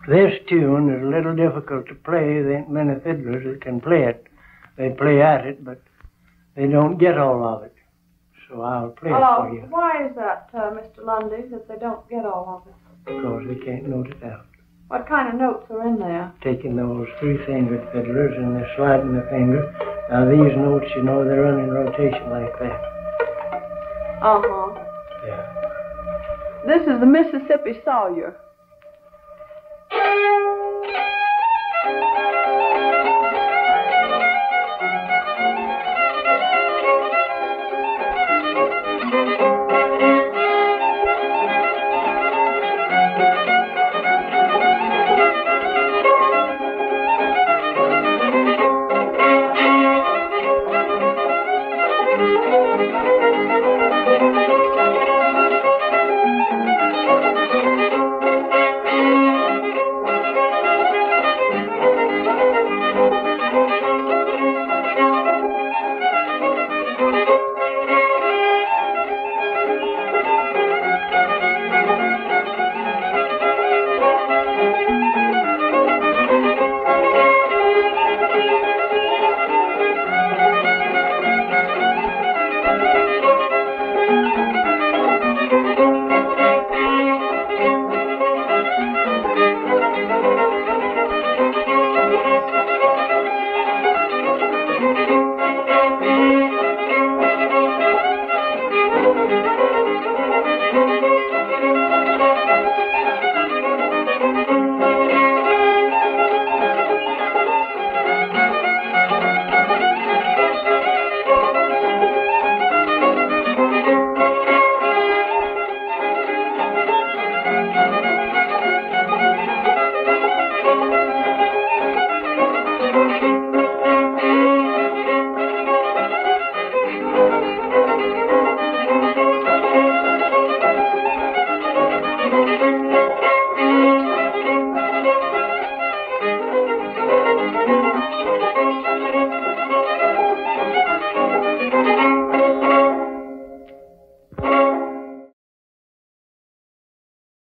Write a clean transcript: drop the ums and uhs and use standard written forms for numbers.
This tune is a little difficult to play. There ain't many fiddlers that can play it. They play at it, but they don't get all of it. So I'll play it for you. Why is that, Mr. Lundy, that they don't get all of it? Because they can't note it out. What kind of notes are in there? Taking those three-fingered fiddlers and they're sliding the finger. Now these notes, you know, they run in rotation like that. Uh-huh. Yeah. This is the Mississippi Sawyer.